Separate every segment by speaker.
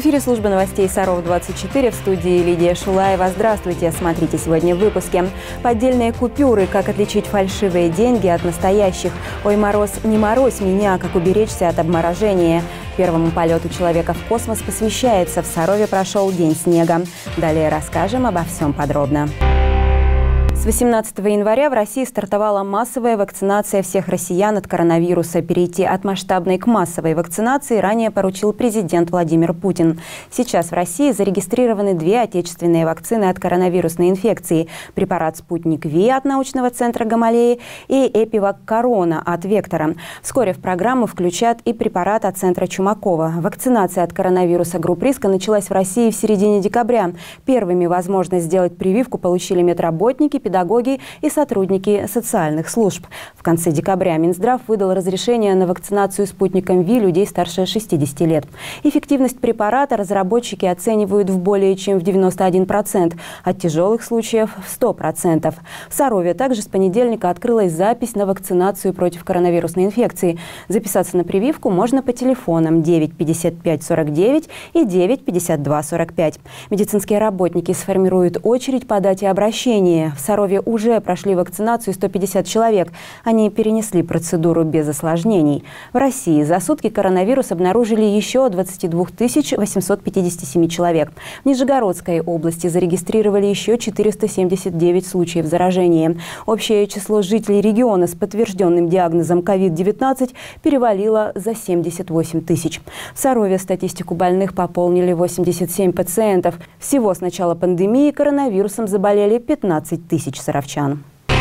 Speaker 1: эфире служба новостей Саров-24, в студии Лидия Шулаева. Здравствуйте! Смотрите сегодня в выпуске. Поддельные купюры. Как отличить фальшивые деньги от настоящих? Ой, мороз, не морозь меня. Как уберечься от обморожения? Первому полету человека в космос посвящается. В Сарове прошел День снега. Далее расскажем обо всем подробно. С 18 января в России стартовала массовая вакцинация всех россиян от коронавируса. Перейти от масштабной к массовой вакцинации ранее поручил президент Владимир Путин. Сейчас в России зарегистрированы 2 отечественные вакцины от коронавирусной инфекции. Препарат «Спутник Ви» от научного центра Гамалеи и «Эпивак Корона» от Вектора. Вскоре в программу включат и препарат от центра Чумакова. Вакцинация от коронавируса групп риска началась в России в середине декабря. Первыми возможность сделать прививку получили медработники, педагоги и сотрудники социальных служб. В конце декабря Минздрав выдал разрешение на вакцинацию спутником ВИ людей старше 60 лет. Эффективность препарата разработчики оценивают в более чем в 91%, от тяжелых случаев в 100%. В Сарове также с понедельника открылась запись на вакцинацию против коронавирусной инфекции. Записаться на прививку можно по телефонам 9 55 49 и 9 52 45. Медицинские работники сформируют очередь по дате обращения. В Сарове уже прошли вакцинацию 150 человек. Они перенесли процедуру без осложнений. В России за сутки коронавирус обнаружили еще 22 857 человек. В Нижегородской области зарегистрировали еще 479 случаев заражения. Общее число жителей региона с подтвержденным диагнозом COVID-19 перевалило за 78 тысяч. В Сарове статистику больных пополнили 87 пациентов. Всего с начала пандемии коронавирусом заболели 15 тысяч саровчан.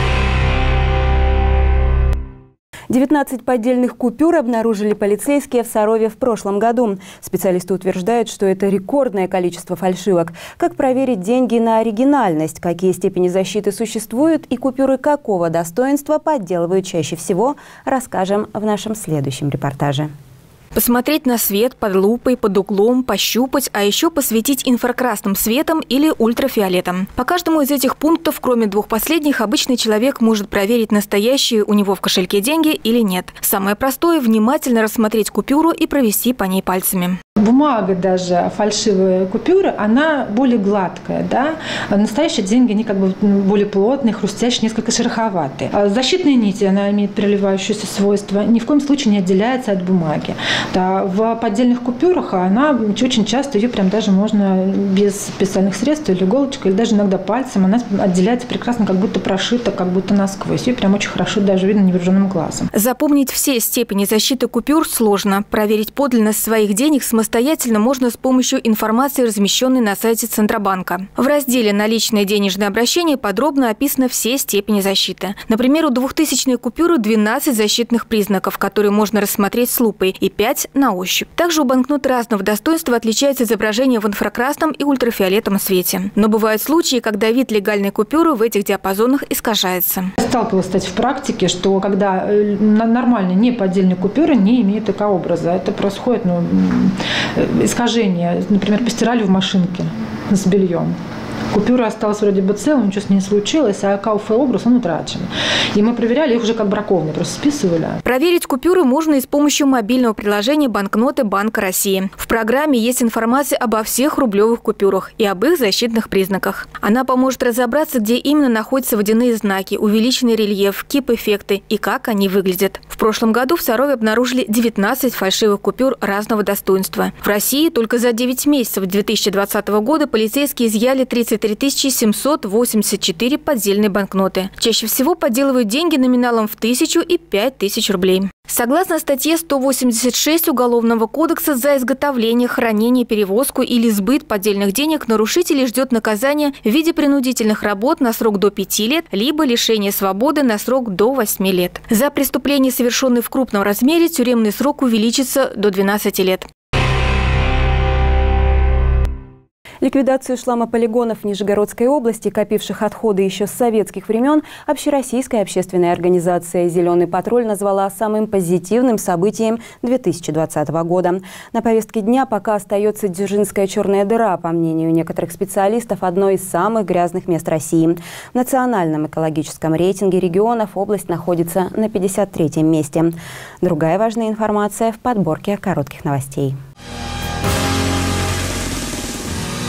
Speaker 1: 19 поддельных купюр обнаружили полицейские в Сарове в прошлом году. Специалисты утверждают, что это рекордное количество фальшивок. Как проверить деньги на оригинальность, какие степени защиты существуют и купюры какого достоинства подделывают чаще всего, расскажем в нашем следующем репортаже.
Speaker 2: Посмотреть на свет под лупой, под углом, пощупать, а еще посветить инфракрасным светом или ультрафиолетом. По каждому из этих пунктов, кроме 2 последних, обычный человек может проверить, настоящие у него в кошельке деньги или нет. Самое простое – внимательно рассмотреть купюру и провести по ней пальцами.
Speaker 3: Бумага даже, фальшивая купюра, она более гладкая, да? Настоящие деньги, они как бы более плотные, хрустящие, несколько шероховатые. Защитная нить, она имеет переливающееся свойство, ни в коем случае не отделяется от бумаги. Да, в поддельных купюрах она очень часто, ее прям даже можно без специальных средств или иголочкой, или даже иногда пальцем, она отделяется прекрасно, как будто прошита, как будто насквозь. Ее прям очень хорошо даже видно невооруженным глазом.
Speaker 2: Запомнить все степени защиты купюр сложно. Проверить подлинность своих денег самостоятельно можно с помощью информации, размещенной на сайте Центробанка. В разделе «Наличные денежные обращения» подробно описаны все степени защиты. Например, у 2000-й купюры 12 защитных признаков, которые можно рассмотреть с лупой, и 5 на ощупь. Также у банкнот разного достоинства отличается изображение в инфракрасном и ультрафиолетовом свете. Но бывают случаи, когда вид легальной купюры в этих диапазонах искажается.
Speaker 3: Сталкивалась, кстати, в практике, что когда нормально не поддельные купюры не имеют экообраза, это происходит искажение. Например, постирали в машинке с бельем. Купюра осталась вроде бы целым, ничего с ней не случилось, а КФ-образ он утрачен. И мы проверяли их уже как бракованные, просто списывали.
Speaker 2: Проверить купюры можно и с помощью мобильного приложения «Банкноты Банка России». В программе есть информация обо всех рублевых купюрах и об их защитных признаках. Она поможет разобраться, где именно находятся водяные знаки, увеличенный рельеф, кип-эффекты и как они выглядят. В прошлом году в Сарове обнаружили 19 фальшивых купюр разного достоинства. В России только за 9 месяцев 2020 года полицейские изъяли 33 784 поддельные банкноты. Чаще всего подделывают деньги номиналом в 1000 и 5000 рублей. Согласно статье 186 Уголовного кодекса, за изготовление, хранение, перевозку или сбыт поддельных денег нарушителей ждет наказание в виде принудительных работ на срок до 5 лет, либо лишения свободы на срок до 8 лет. За преступления, совершенные в крупном размере, тюремный срок увеличится до 12 лет.
Speaker 1: Ликвидацию шламополигонов в Нижегородской области, копивших отходы еще с советских времен, общероссийская общественная организация «Зеленый патруль» назвала самым позитивным событием 2020 года. На повестке дня пока остается Дзержинская черная дыра, по мнению некоторых специалистов, одно из самых грязных мест России. В национальном экологическом рейтинге регионов область находится на 53-м месте. Другая важная информация в подборке коротких новостей.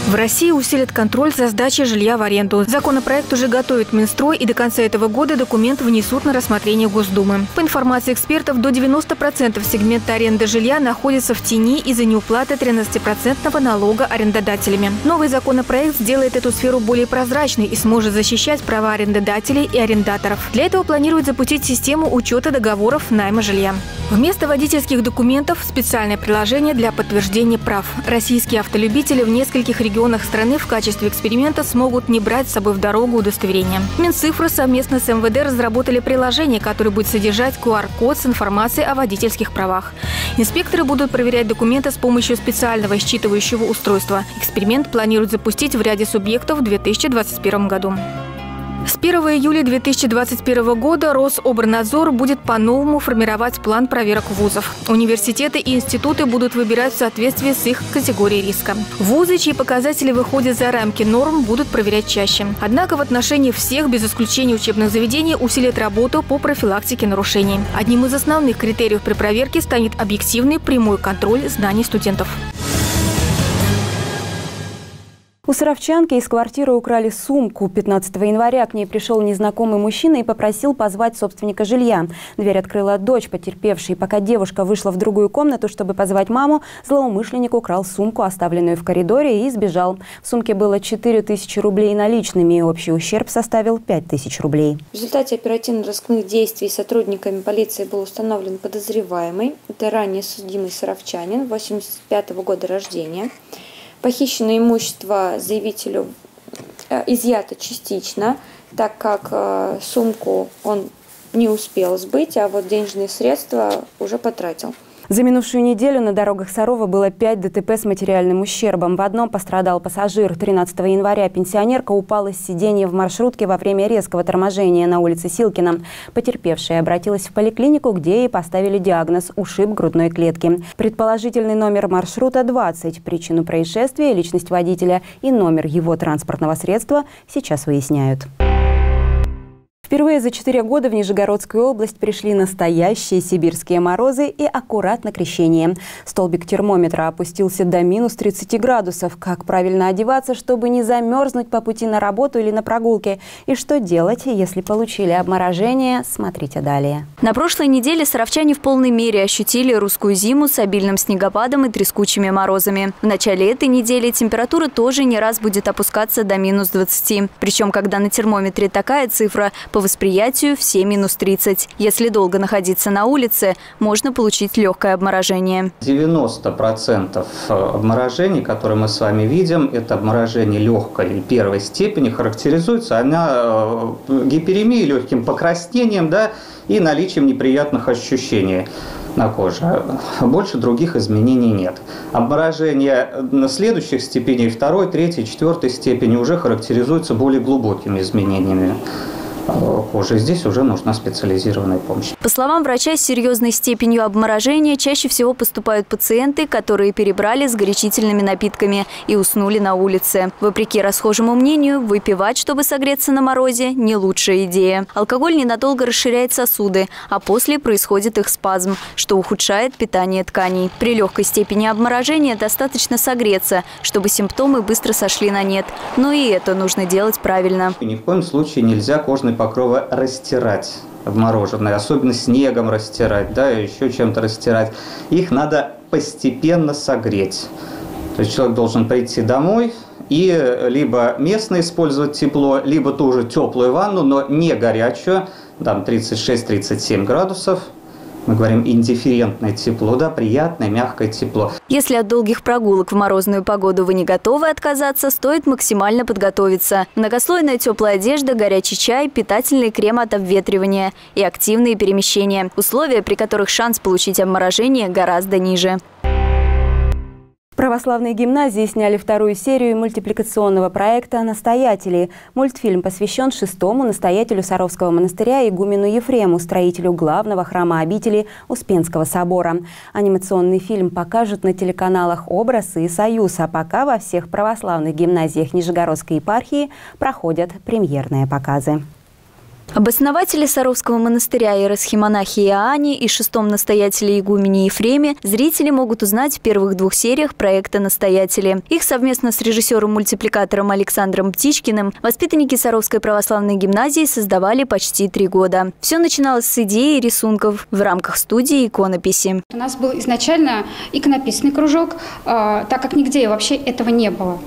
Speaker 2: В России усилят контроль за сдачей жилья в аренду. Законопроект уже готовит Минстрой, и до конца этого года документ внесут на рассмотрение Госдумы. По информации экспертов, до 90% сегмента аренды жилья находится в тени из-за неуплаты 13% налога арендодателями. Новый законопроект сделает эту сферу более прозрачной и сможет защищать права арендодателей и арендаторов. Для этого планируют запустить систему учета договоров найма жилья. Вместо водительских документов – специальное приложение для подтверждения прав. Российские автолюбители в нескольких регионах страны в качестве эксперимента смогут не брать с собой в дорогу удостоверения. Минцифры совместно с МВД разработали приложение, которое будет содержать QR-код с информацией о водительских правах. Инспекторы будут проверять документы с помощью специального считывающего устройства. Эксперимент планируют запустить в ряде субъектов в 2021 году. С 1 июля 2021 года Рособорнадзор будет по-новому формировать план проверок вузов. Университеты и институты будут выбирать в соответствии с их категорией риска. Вузы, чьи показатели выходят за рамки норм, будут проверять чаще. Однако в отношении всех, без исключения учебных заведений, усилят работу по профилактике нарушений. Одним из основных критериев при проверке станет объективный прямой контроль знаний студентов.
Speaker 1: У саровчанки из квартиры украли сумку. 15 января к ней пришел незнакомый мужчина и попросил позвать собственника жилья. Дверь открыла дочь потерпевшей. Пока девушка вышла в другую комнату, чтобы позвать маму, злоумышленник украл сумку, оставленную в коридоре, и сбежал. В сумке было 4000 рублей наличными. Общий ущерб составил 5000 рублей.
Speaker 4: В результате оперативно-розыскных действий сотрудниками полиции был установлен подозреваемый. Это ранее судимый саровчанин, 85 года рождения. Похищенное имущество заявителю изъято частично, так как сумку он не успел сбыть, а вот денежные средства уже потратил.
Speaker 1: За минувшую неделю на дорогах Сарова было 5 ДТП с материальным ущербом. В одном пострадал пассажир. 13 января пенсионерка упала с сиденья в маршрутке во время резкого торможения на улице Силкина. Потерпевшая обратилась в поликлинику, где ей поставили диагноз – ушиб грудной клетки. Предположительный номер маршрута 20. Причину происшествия, личность водителя и номер его транспортного средства сейчас выясняют. Впервые за 4 года в Нижегородскую область пришли настоящие сибирские морозы и аккуратно крещение. Столбик термометра опустился до минус 30 градусов. Как правильно одеваться, чтобы не замерзнуть по пути на работу или на прогулке? И что делать, если получили обморожение? Смотрите далее.
Speaker 5: На прошлой неделе саровчане в полной мере ощутили русскую зиму с обильным снегопадом и трескучими морозами. В начале этой недели температура тоже не раз будет опускаться до минус 20. Причем, когда на термометре такая цифра, по восприятию все минус 30. Если долго находиться на улице, можно получить легкое обморожение.
Speaker 6: 90% обморожений, которые мы с вами видим, это обморожение легкой или первой степени, характеризуется она гиперемией, легким покраснением, да, и наличием неприятных ощущений на коже. Больше других изменений нет. Обморожение на следующих степеней, 2, 3, 4 степени, уже характеризуется более глубокими изменениями кожи. Здесь уже нужна специализированная помощь.
Speaker 5: По словам врача, с серьезной степенью обморожения чаще всего поступают пациенты, которые перебрали с горячительными напитками и уснули на улице. Вопреки расхожему мнению, выпивать, чтобы согреться на морозе, не лучшая идея. Алкоголь ненадолго расширяет сосуды, а после происходит их спазм, что ухудшает питание тканей. При легкой степени обморожения достаточно согреться, чтобы симптомы быстро сошли на нет. Но и это нужно делать правильно.
Speaker 6: Ни в коем случае нельзя кожные покровы растирать обмороженные, особенно снегом растирать, да, еще чем-то растирать. Их надо постепенно согреть. То есть человек должен прийти домой и либо местно использовать тепло, либо ту же теплую ванну, но не горячую, там 36-37 градусов. Мы говорим индифферентное тепло, да, приятное, мягкое тепло.
Speaker 5: Если от долгих прогулок в морозную погоду вы не готовы отказаться, стоит максимально подготовиться. Многослойная теплая одежда, горячий чай, питательный крем от обветривания и активные перемещения. Условия, при которых шанс получить обморожение гораздо ниже.
Speaker 1: В православной гимназии сняли 2-ю серию мультипликационного проекта «Настоятели». Мультфильм посвящен 6-му настоятелю Саровского монастыря игумену Ефрему, строителю главного храма обители Успенского собора. Анимационный фильм покажут на телеканалах «Образ» и «Союз», а пока во всех православных гимназиях Нижегородской епархии проходят премьерные показы.
Speaker 5: Об Саровского монастыря иеросхимонахи Иоанне и шестом настоятеле игумене Ефреме зрители могут узнать в первых 2 сериях проекта «Настоятели». Их совместно с режиссером-мультипликатором Александром Птичкиным воспитанники Саровской православной гимназии создавали почти 3 года. Все начиналось с идеи и рисунков в рамках студии иконописи.
Speaker 7: У нас был изначально иконописный кружок, так как нигде вообще этого не было.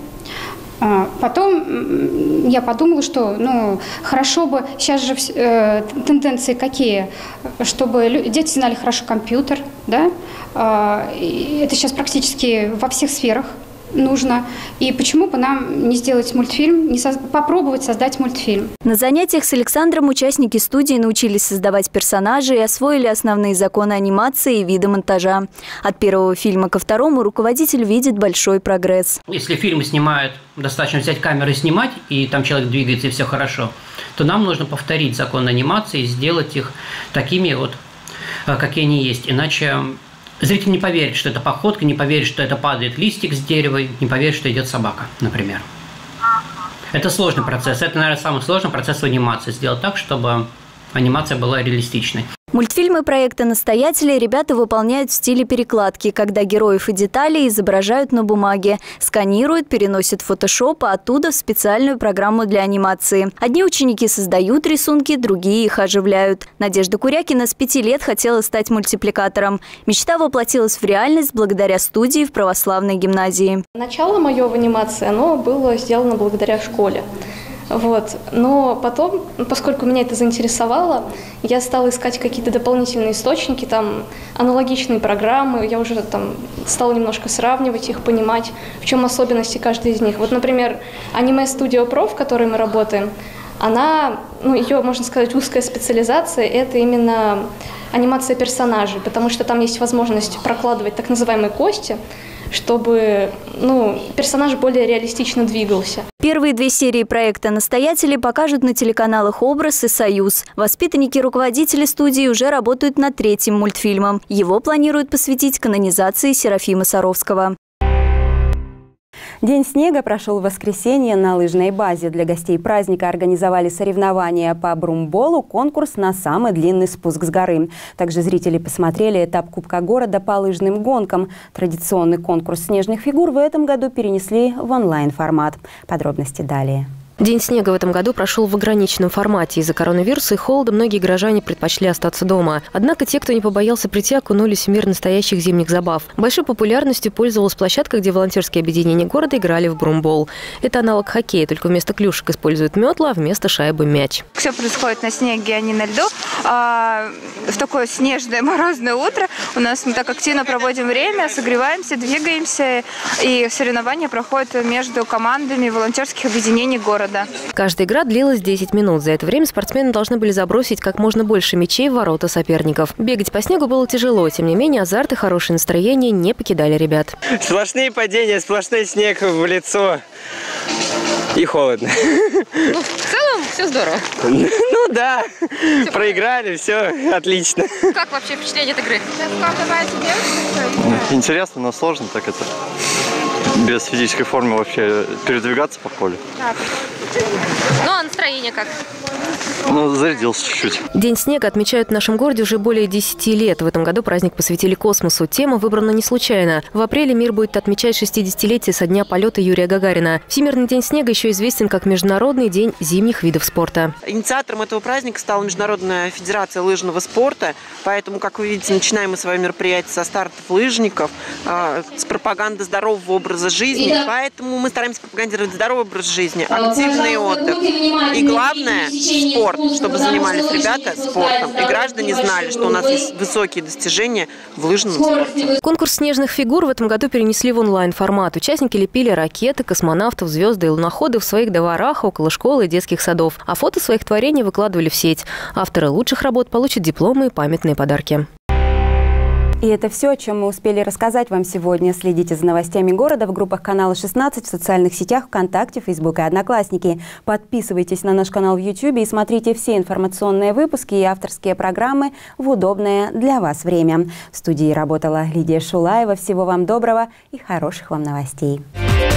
Speaker 7: Потом я подумала, что хорошо бы, сейчас же тенденции какие, чтобы дети знали хорошо компьютер, да? Это сейчас практически во всех сферах нужно. И почему бы нам не сделать мультфильм, попробовать создать мультфильм?
Speaker 5: На занятиях с Александром участники студии научились создавать персонажей и освоили основные законы анимации и виды монтажа. От первого фильма ко второму руководитель видит большой прогресс.
Speaker 8: Если фильмы снимают, достаточно взять камеру и снимать, и там человек двигается, и все хорошо, то нам нужно повторить закон анимации и сделать их такими вот, какие они есть. Иначе зритель не поверит, что это походка, не поверит, что это падает листик с дерева, не поверит, что идет собака, например. Это сложный процесс. Это, наверное, самый сложный процесс в анимации. Сделать так, чтобы анимация была реалистичной.
Speaker 5: Мультфильмы проекта «Настоятели» ребята выполняют в стиле перекладки, когда героев и детали изображают на бумаге, сканируют, переносят в фотошоп, а оттуда в специальную программу для анимации. Одни ученики создают рисунки, другие их оживляют. Надежда Курякина с 5 лет хотела стать мультипликатором. Мечта воплотилась в реальность благодаря студии в православной гимназии.
Speaker 9: Начало мое в анимации, оно было сделано благодаря школе. Но потом, поскольку меня это заинтересовало, я стала искать какие-то дополнительные источники, аналогичные программы, я уже стала немножко сравнивать их, понимать, в чем особенности каждой из них. Например, аниме Studio Pro, в которой мы работаем, она, ее, можно сказать, узкая специализация, это именно анимация персонажей, потому что там есть возможность прокладывать так называемые кости, чтобы персонаж более реалистично двигался.
Speaker 5: Первые 2 серии проекта «Настоятели» покажут на телеканалах «Образ» и «Союз». Воспитанники и руководители студии уже работают над 3-м мультфильмом. Его планируют посвятить канонизации Серафима Саровского.
Speaker 1: День снега прошел в воскресенье на лыжной базе. Для гостей праздника организовали соревнования по брумболу, конкурс на самый длинный спуск с горы. Также зрители посмотрели этап Кубка города по лыжным гонкам. Традиционный конкурс снежных фигур в этом году перенесли в онлайн-формат. Подробности далее.
Speaker 10: День снега в этом году прошел в ограниченном формате. Из-за коронавируса и холода многие горожане предпочли остаться дома. Однако те, кто не побоялся прийти, окунулись в мир настоящих зимних забав. Большой популярностью пользовалась площадка, где волонтерские объединения города играли в брумбол. Это аналог хоккея, только вместо клюшек используют метла, а вместо шайбы мяч.
Speaker 11: Все происходит на снеге, а не на льду. В такое снежное морозное утро у нас мы так активно проводим время, согреваемся, двигаемся. И соревнования проходят между командами волонтерских объединений города.
Speaker 10: Каждая игра длилась 10 минут. За это время спортсмены должны были забросить как можно больше мячей в ворота соперников. Бегать по снегу было тяжело. Тем не менее, азарт и хорошее настроение не покидали ребят.
Speaker 12: Сплошные падения, сплошной снег в лицо. И холодно.
Speaker 11: В целом все здорово.
Speaker 12: Да, проиграли, все отлично.
Speaker 11: Как вообще впечатление от игры?
Speaker 13: Интересно, но сложно так это. Без физической формы вообще передвигаться по полю.
Speaker 11: А настроение как?
Speaker 13: Зарядился чуть-чуть.
Speaker 10: День снега отмечают в нашем городе уже более 10 лет. В этом году праздник посвятили космосу. Тема выбрана не случайно. В апреле мир будет отмечать 60-летие со дня полета Юрия Гагарина. Всемирный день снега еще известен как Международный день зимних видов спорта.
Speaker 14: Инициатором этого праздника стала Международная федерация лыжного спорта. Поэтому, как вы видите, начинаем мы свое мероприятие со стартов лыжников, с пропаганды здорового образа жизни. Поэтому мы стараемся пропагандировать здоровый образ жизни, активный отдых. И главное – спорт, чтобы занимались ребята спортом. И граждане знали, что у нас есть высокие достижения в лыжном спорте.
Speaker 10: Конкурс снежных фигур в этом году перенесли в онлайн-формат. Участники лепили ракеты, космонавтов, звезды и луноходы в своих дворах, около школы и детских садов. А фото своих творений выкладывали в сеть. Авторы лучших работ получат дипломы и памятные подарки.
Speaker 1: И это все, о чем мы успели рассказать вам сегодня. Следите за новостями города в группах канала 16, в социальных сетях ВКонтакте, Фейсбук и Одноклассники. Подписывайтесь на наш канал в YouTube и смотрите все информационные выпуски и авторские программы в удобное для вас время. В студии работала Лидия Шулаева. Всего вам доброго и хороших вам новостей.